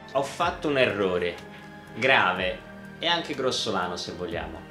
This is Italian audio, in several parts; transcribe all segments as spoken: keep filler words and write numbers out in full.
Ho fatto un errore grave e anche grossolano, se vogliamo.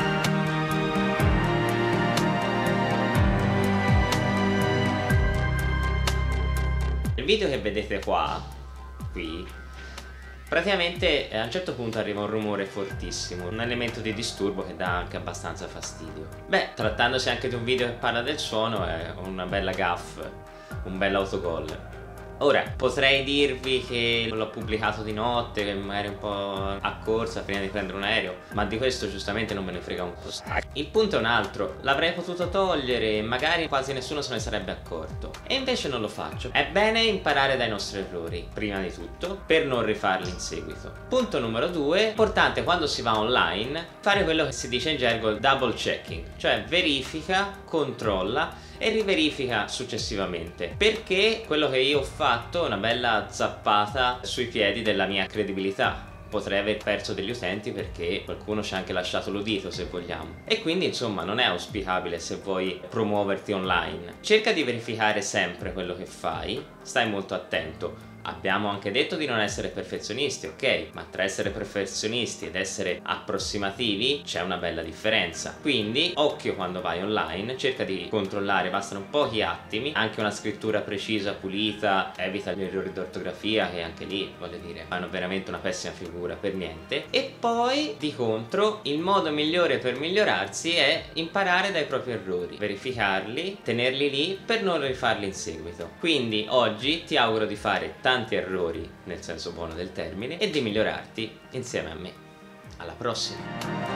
Il video che vedete qua, qui, praticamente a un certo punto arriva un rumore fortissimo, un elemento di disturbo che dà anche abbastanza fastidio. Beh, trattandosi anche di un video che parla del suono, è una bella gaffe, un bel autogol. Ora, potrei dirvi che l'ho pubblicato di notte, che magari un po' a corsa prima di prendere un aereo, ma di questo giustamente non me ne frega un po'. Il punto è un altro: l'avrei potuto togliere e magari quasi nessuno se ne sarebbe accorto, e invece non lo faccio. È bene imparare dai nostri errori, prima di tutto, per non rifarli in seguito. Punto numero due: importante quando si va online fare quello che si dice in gergo double checking, cioè verifica, controlla e riverifica successivamente, perché quello che io ho fatto è una bella zappata sui piedi della mia credibilità. Potrei aver perso degli utenti perché qualcuno ci ha anche lasciato l'udito, se vogliamo, e quindi insomma non è auspicabile se vuoi promuoverti online. Cerca di verificare sempre quello che fai, stai molto attento. Abbiamo anche detto di non essere perfezionisti, ok? Ma tra essere perfezionisti ed essere approssimativi c'è una bella differenza. Quindi occhio quando vai online, cerca di controllare, bastano pochi attimi, anche una scrittura precisa, pulita, evita gli errori d'ortografia che anche lì, voglio dire, fanno veramente una pessima figura per niente. E poi, di contro, il modo migliore per migliorarsi è imparare dai propri errori, verificarli, tenerli lì per non rifarli in seguito. Quindi oggi ti auguro di fare tanti tanti errori, nel senso buono del termine, e di migliorarti insieme a me. Alla prossima!